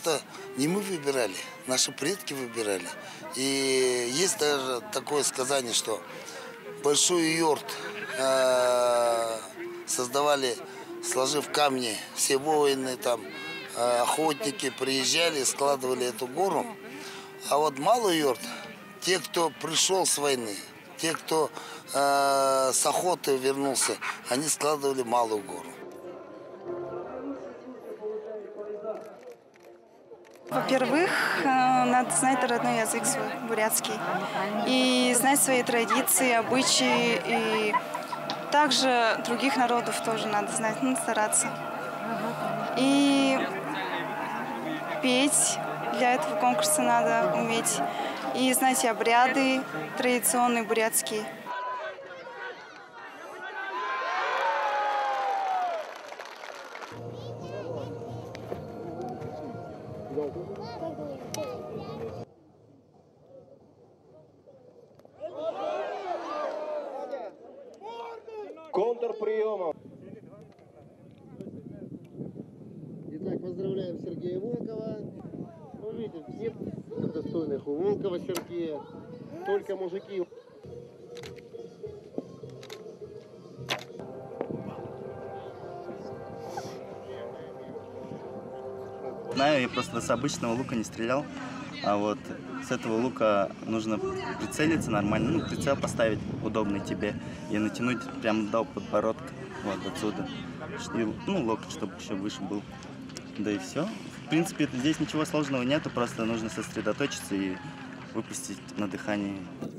просто не мы выбирали, наши предки выбирали. И есть даже такое сказание, что большой юрт создавали, сложив камни, все воины, там, охотники приезжали, складывали эту гору. А вот малый юрт, те, кто пришел с войны, те, кто с охоты вернулся, они складывали малую гору. Во-первых, надо знать родной язык свой, бурятский, и знать свои традиции, обычаи, и также других народов тоже надо знать, стараться. И петь для этого конкурса надо уметь, и знать обряды традиционные бурятские. Контрприемом. Итак, поздравляем Сергея Волкова. Ну, видите, нет достойных у Волкова Сергея, только мужики. Знаю, я просто с обычного лука не стрелял, а вот с этого лука нужно прицелиться нормально, ну, прицел поставить удобный тебе и натянуть прямо до подбородка, вот отсюда, и, ну, локоть, чтобы еще выше был, да и все. В принципе, здесь ничего сложного нету, просто нужно сосредоточиться и выпустить на дыхание.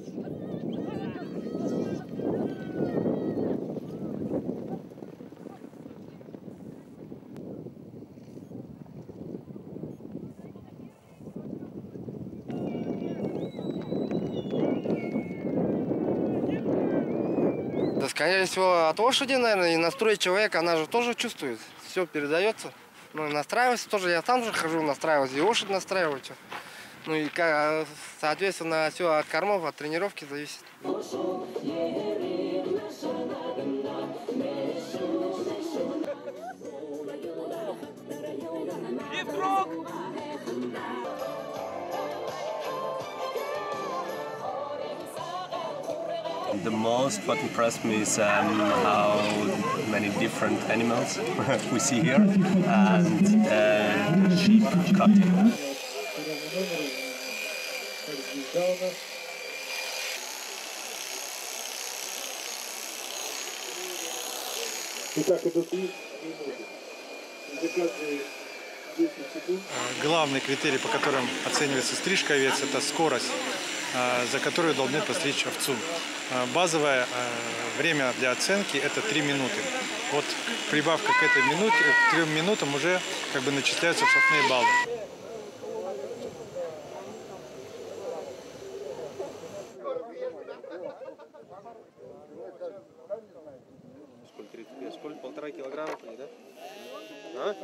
Да, скорее всего, от лошади, наверное, и настрой человека, она же тоже чувствует, все передается. Ну, настраиваться тоже, я сам же хожу, настраиваюсь, и лошадь настраиваю. Ну и, соответственно, все от кормов, от тренировки зависит. The most what impressed me is how many different animals we see here and sheep cutting. Главный критерий, по которым оценивается стрижка овец, это скорость, за которую должны постричь овцу. Базовое время для оценки это 3 минуты. Вот прибавка к этой минуте, к 3 минутам уже как бы начисляются штрафные баллы. Сколько? 1,5 килограмма, да? А?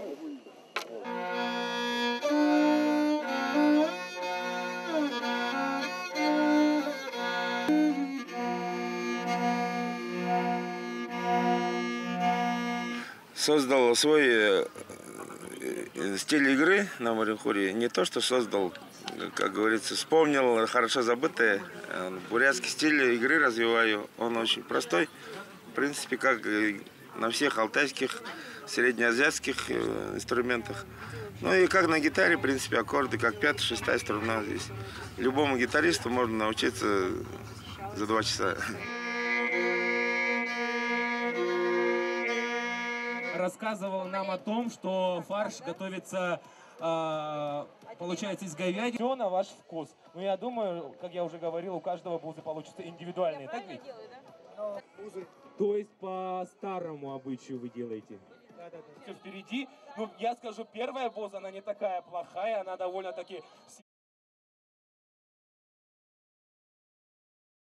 Создал свой стиль игры на моренхоре. Не то, что создал, как говорится, вспомнил хорошо забытое. Бурятский стиль игры развиваю. Он очень простой. В принципе, как и на всех алтайских, среднеазиатских инструментах. Ну и как на гитаре, в принципе, аккорды, как 5-я, 6-я струна здесь. Любому гитаристу можно научиться за 2 часа. Рассказывал нам о том, что фарш готовится, получается, из говядины. Все на ваш вкус. Но я думаю, как я уже говорил, у каждого бузы получится индивидуальные. Так ведь? То есть по старому обычаю вы делаете? Да. Все впереди. Ну, я скажу, первая буза, она не такая плохая, она довольно-таки